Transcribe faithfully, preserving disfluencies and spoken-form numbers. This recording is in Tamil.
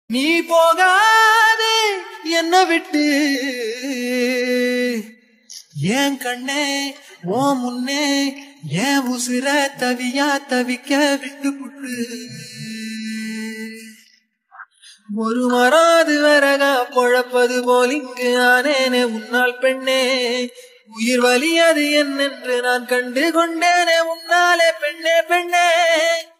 நீ போகாதே என்ன விட்டு ஏன் கண்ணே ஓ முன்னே ஏன் உசுர தவியா தவிக்க விட்டு புட்டு ஒரு மராது வரகா பொழப்பது போல் இங்கு ஆனேனே உன்னால் பெண்ணே உயிர் வலியது என்னென்று நான் கண்டு கொண்டேனே உன்னாலே பெண்ணே பெண்ணே